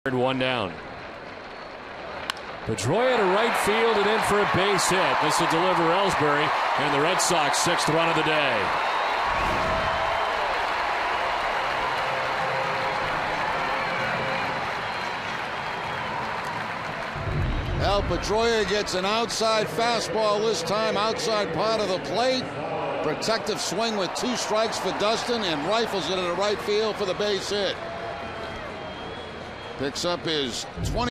One down. Pedroia to right field and in for a base hit. This will deliver Ellsbury and the Red Sox 6th run of the day. Pedroia gets an outside fastball this time, outside part of the plate. Protective swing with 2 strikes for Dustin and rifles it into right field for the base hit. Picks up his 20.